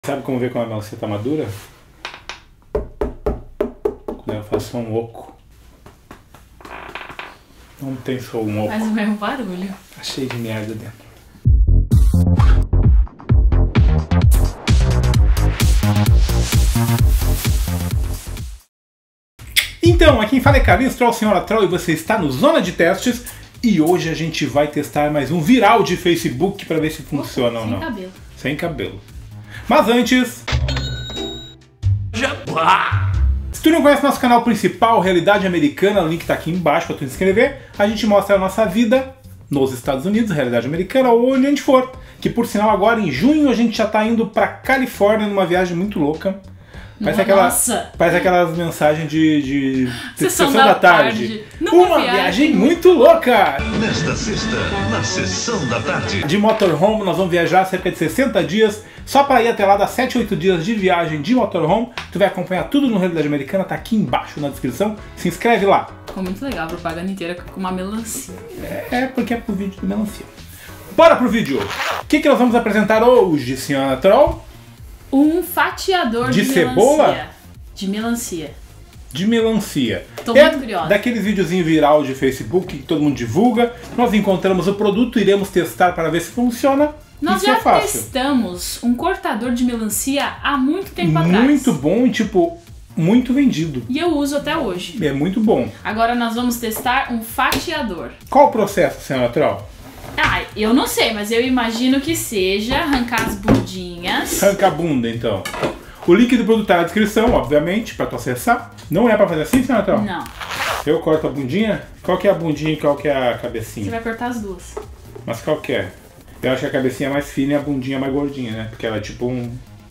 Sabe como ver quando a melancia tá madura? Quando eu faço um oco. Não tem só um oco. Faz o mesmo barulho. Tá cheio de merda dentro. Então, aqui quem fala é Carlinhos Troll, Senhora Troll, e você está no Zona de Testes. E hoje a gente vai testar mais um viral de Facebook para ver se funciona ou não. Sem cabelo. Sem cabelo. Mas antes... Jabá! Se tu não conhece nosso canal principal, Realidade Americana, o link tá aqui embaixo para tu se inscrever. A gente mostra a nossa vida nos Estados Unidos, Realidade Americana, ou onde a gente for. Que por sinal agora em junho a gente já tá indo pra Califórnia numa viagem muito louca. Parece aquelas mensagens de sessão da tarde. Uma viagem muito louca! Nesta sexta, na sessão da tarde. De motorhome, nós vamos viajar cerca de 60 dias. Só para ir até lá, dá 7, 8 dias de viagem de motorhome. Tu vai acompanhar tudo no Realidade Americana, tá aqui embaixo na descrição. Se inscreve lá. Ficou muito legal a propaganda inteira com uma melancia. É porque é pro vídeo do melancia. Bora pro vídeo! O que nós vamos apresentar hoje, senhora Troll? Um fatiador de cebola? Melancia. De melancia. De melancia. Tô muito curiosa. Daqueles videozinhos viral de Facebook que todo mundo divulga. Nós encontramos o produto, iremos testar para ver se funciona. Nós já testamos um cortador de melancia há muito tempo atrás. Muito bom e tipo, muito vendido. E eu uso até hoje. É muito bom. Agora nós vamos testar um fatiador. Qual o processo, senhora Troll? Ah, eu não sei, mas eu imagino que seja arrancar as bundinhas. Arranca a bunda, então. O link do produto tá na descrição, obviamente, pra tu acessar. Não é pra fazer assim, senhora Troll? Não. Eu corto a bundinha? Qual que é a bundinha e qual que é a cabecinha? Você vai cortar as duas. Mas qual que é? Eu acho que a cabecinha é mais fina e a bundinha é mais gordinha, né? Porque ela é tipo um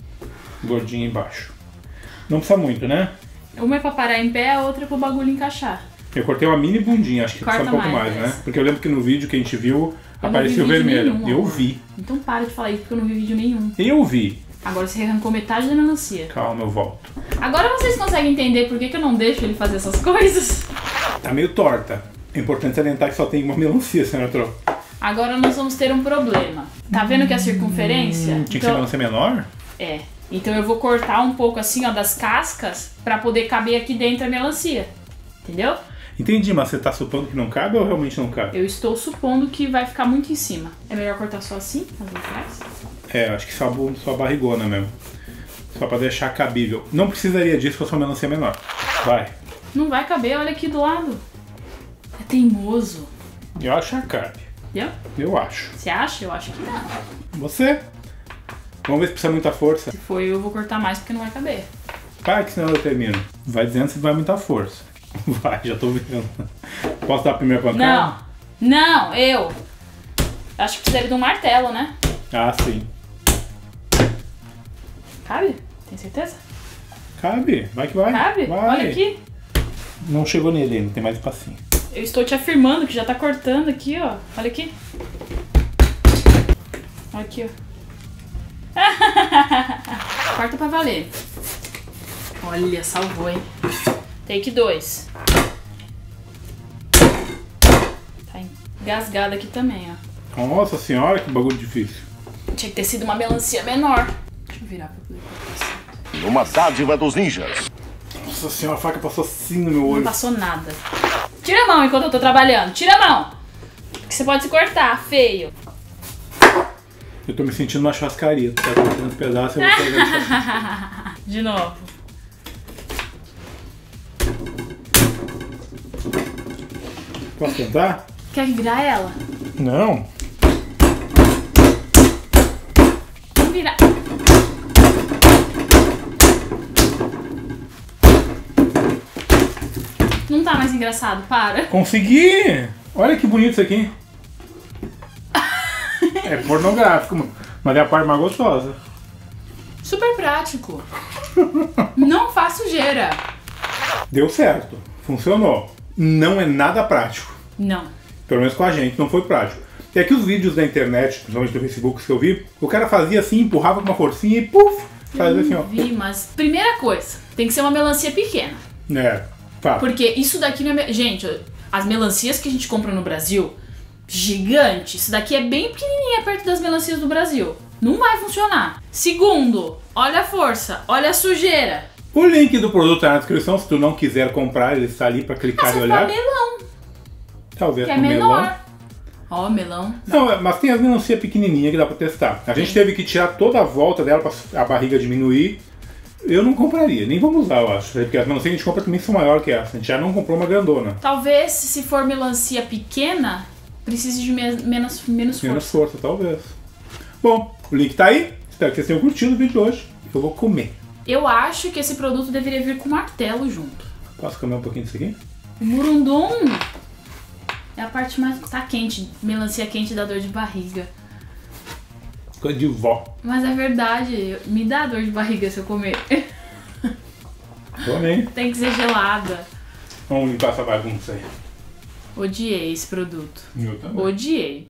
gordinho embaixo. Não precisa muito, né? Uma é pra parar em pé, a outra é pro bagulho encaixar. Eu cortei uma mini bundinha, acho que precisa um pouco mais, né? Porque eu lembro que no vídeo que a gente viu, apareceu vermelho. Nenhum, eu vi. Então para de falar isso, porque eu não vi vídeo nenhum. Eu vi. Agora você arrancou metade da melancia. Calma, eu volto. Agora vocês conseguem entender por que eu não deixo ele fazer essas coisas? Tá meio torta. É importante salientar que só tem uma melancia, senhora Troll. Agora nós vamos ter um problema. Tá vendo que a circunferência... Tinha que ser melancia menor? É. Então eu vou cortar um pouco assim, ó, das cascas pra poder caber aqui dentro a melancia. Entendeu? Entendi, mas você tá supondo que não cabe ou realmente não cabe? Eu estou supondo que vai ficar muito em cima. É melhor cortar só assim, as laterais? É, acho que só a barrigona mesmo. Só pra deixar cabível. Não precisaria disso se fosse uma melancia menor. Vai. Não vai caber, olha aqui do lado. É teimoso. Eu acho que cabe. Entendeu? Eu acho. Você acha? Eu acho que não. Você? Vamos ver se precisa muita força. Se for eu vou cortar mais porque não vai caber. Vai que senão eu termino. Vai dizendo se vai muita força. Vai, já tô vendo. Posso dar a primeira pancada? Não, eu. Acho que precisaria de um martelo, né? Ah, sim. Cabe? Tem certeza? Cabe, vai que vai. Cabe? Vai. Olha aqui. Não chegou nele ainda, tem mais espacinho. Eu estou te afirmando que já tá cortando aqui, ó. Olha aqui. Olha aqui, ó. Corta pra valer. Olha, salvou, hein? Take 2. Tá engasgado aqui também, ó. Nossa senhora, que bagulho difícil. Tinha que ter sido uma melancia menor. Deixa eu virar pra poder cortar. Uma dádiva dos ninjas. Nossa senhora, a faca passou assim no meu olho. Não passou nada. Tira a mão enquanto eu tô trabalhando. Tira a mão. Porque você pode se cortar, feio. Eu tô me sentindo uma churrascaria. Tá cortando os pedaços e eu vou pegar De novo. Posso tentar? Quer virar ela? Não. Vamos virar. Não tá mais engraçado, para. Consegui! Olha que bonito isso aqui. É pornográfico, mas é a parte mais gostosa. Super prático. Não faz sujeira. Deu certo. Funcionou. Não é nada prático. Não. Pelo menos com a gente, não foi prático. É que os vídeos da internet, principalmente do Facebook que eu vi, o cara fazia assim, empurrava com uma forcinha e puf! Fazia assim, ó. Vi, mas primeira coisa, tem que ser uma melancia pequena. É, fato. Porque isso daqui não é... Gente, as melancias que a gente compra no Brasil, gigante, isso daqui é bem pequenininha perto das melancias do Brasil. Não vai funcionar. Segundo, Olha a força, olha a sujeira. O link do produto tá na descrição, se tu não quiser comprar, ele está ali pra clicar e olhar. Melão, Talvez que é com menor. melão. Ó, melão. Não, mas tem as melancia pequenininha que dá pra testar. A gente teve que tirar toda a volta dela pra a barriga diminuir. Eu não compraria, nem vamos usar, eu acho. Porque as melancias que a gente compra também são maiores que essa. A gente já não comprou uma grandona. Talvez, se for melancia pequena, precise de menos força. Menos força, talvez. Bom, o link tá aí. Espero que vocês tenham curtido o vídeo de hoje. Eu vou comer. Eu acho que esse produto deveria vir com martelo junto. Posso comer um pouquinho disso aqui? O murundum é a parte mais... Tá quente. Melancia quente dá dor de barriga. Coisa de vó. Mas é verdade. Me dá dor de barriga se eu comer. Tomei. Tem que ser gelada. Vamos limpar essa bagunça aí. Odiei esse produto. Eu também. Odiei.